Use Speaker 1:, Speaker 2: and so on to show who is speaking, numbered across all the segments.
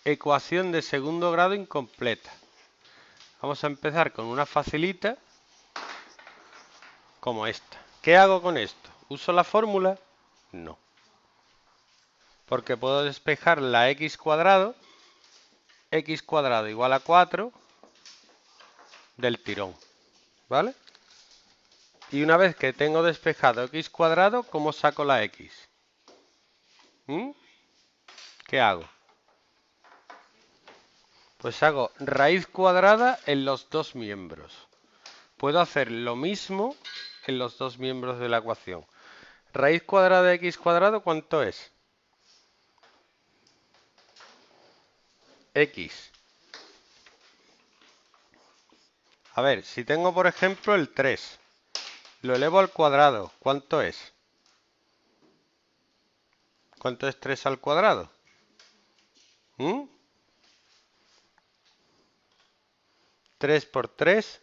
Speaker 1: ecuación de segundo grado incompleta. Vamos a empezar con una facilita como esta. ¿Qué hago con esto? ¿Uso la fórmula? No. Porque puedo despejar la x cuadrado igual a 4 del tirón. ¿Vale? Y una vez que tengo despejado x cuadrado, ¿cómo saco la x? ¿Qué hago? Pues hago raíz cuadrada en los dos miembros. Puedo hacer lo mismo en los dos miembros de la ecuación. Raíz cuadrada de x cuadrado, ¿cuánto es? X. A ver, si tengo por ejemplo el 3, lo elevo al cuadrado, ¿cuánto es? ¿Cuánto es 3 al cuadrado? 3 por 3,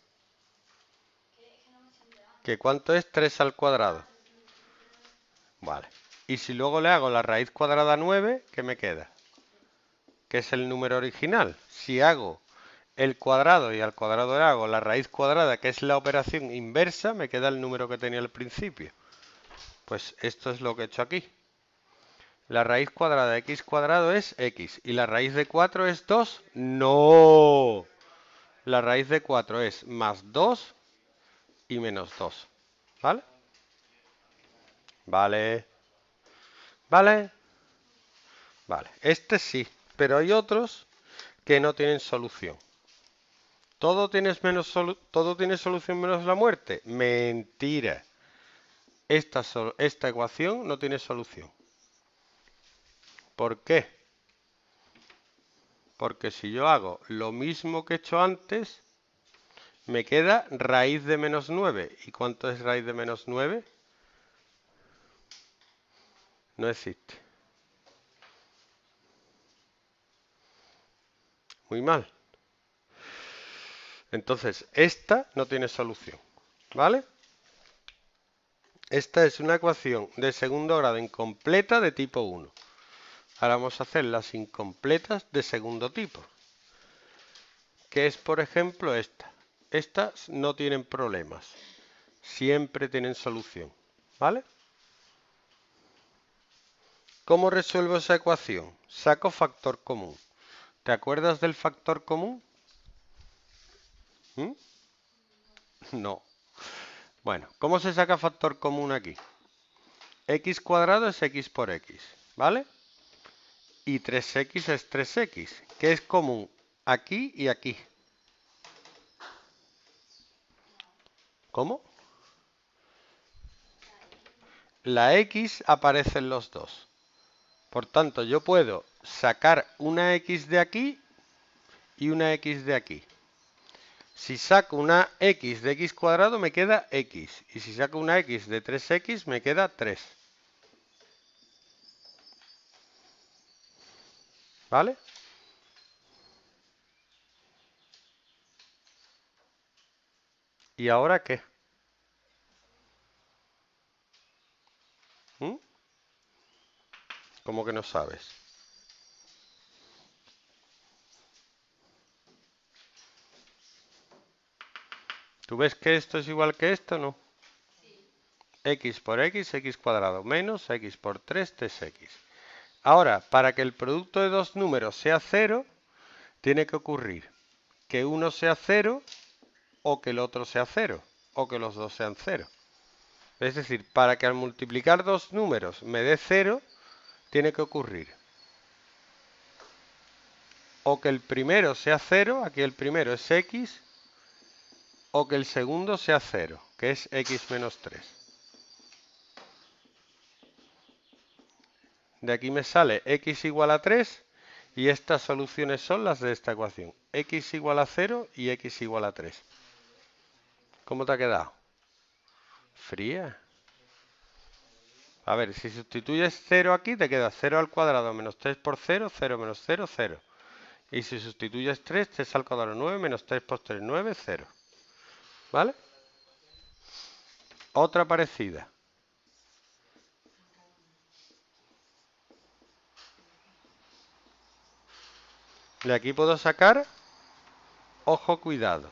Speaker 1: ¿que cuánto es 3 al cuadrado? Vale. Y si luego le hago la raíz cuadrada 9, ¿qué me queda? Que es el número original. Si hago el cuadrado y al cuadrado le hago la raíz cuadrada, que es la operación inversa, me queda el número que tenía al principio. Pues esto es lo que he hecho aquí. La raíz cuadrada de x cuadrado es x. ¿Y la raíz de 4 es 2? ¡No! La raíz de 4 es más 2 y menos 2. ¿Vale? Vale. ¿Vale? Vale. Este sí, pero hay otros que no tienen solución. ¿Todo tiene solución menos la muerte? Mentira. Esta ecuación no tiene solución. ¿Por qué? Porque si yo hago lo mismo que he hecho antes, me queda raíz de menos 9. ¿Y cuánto es raíz de menos 9? No existe. Muy mal. Entonces, esta no tiene solución. ¿Vale? Esta es una ecuación de segundo grado incompleta de tipo 1. Ahora vamos a hacer las incompletas de segundo tipo. Que es, por ejemplo, esta. Estas no tienen problemas. Siempre tienen solución. ¿Vale? ¿Cómo resuelvo esa ecuación? Saco factor común. ¿Te acuerdas del factor común? No. Bueno, ¿cómo se saca factor común aquí? X cuadrado es x por x, ¿vale? Y 3x es 3x, que es común aquí y aquí. ¿Cómo? La x aparece en los dos. Por tanto, yo puedo sacar una x de aquí y una x de aquí. Si saco una x de x cuadrado me queda x. Y si saco una x de 3x me queda 3. ¿Vale? ¿Y ahora qué? ¿Cómo que no sabes? ¿Tú ves que esto es igual que esto, no? X por x cuadrado, menos x por 3, 3x. Ahora, para que el producto de dos números sea 0, tiene que ocurrir que uno sea 0 o que el otro sea 0, o que los dos sean 0. Es decir, para que al multiplicar dos números me dé 0, tiene que ocurrir o que el primero sea 0, aquí el primero es x, o que el segundo sea 0, que es x menos 3. De aquí me sale x igual a 3 y estas soluciones son las de esta ecuación. X igual a 0 y x igual a 3. ¿Cómo te ha quedado? Fría. A ver, si sustituyes 0 aquí, te queda 0 al cuadrado menos 3 por 0, 0 menos 0, 0. Y si sustituyes 3, 3 al cuadrado 9 menos 3 por 3, 9, 0. ¿Vale? Otra parecida. De aquí puedo sacar, ojo, cuidado.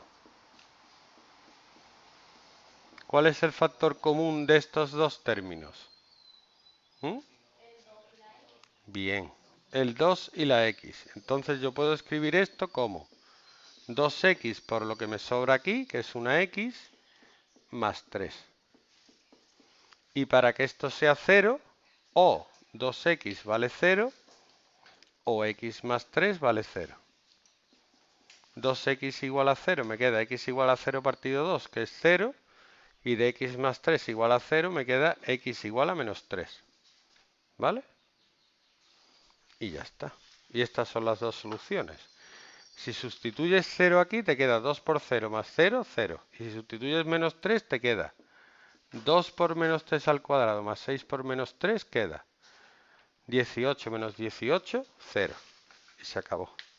Speaker 1: ¿Cuál es el factor común de estos dos términos? ¿Mm? Bien, el 2 y la x. Entonces yo puedo escribir esto como 2x por lo que me sobra aquí, que es una x, más 3. Y para que esto sea 0, o 2x vale 0, o x más 3 vale 0. 2x igual a 0, me queda x igual a 0 partido 2, que es 0. Y de x más 3 igual a 0, me queda x igual a menos 3. ¿Vale? Y ya está. Y estas son las dos soluciones. Si sustituyes 0 aquí, te queda 2 por 0 más 0, 0. Y si sustituyes menos 3, te queda 2 por menos 3 al cuadrado más 6 por menos 3, queda 18 menos 18, 0. Y se acabó.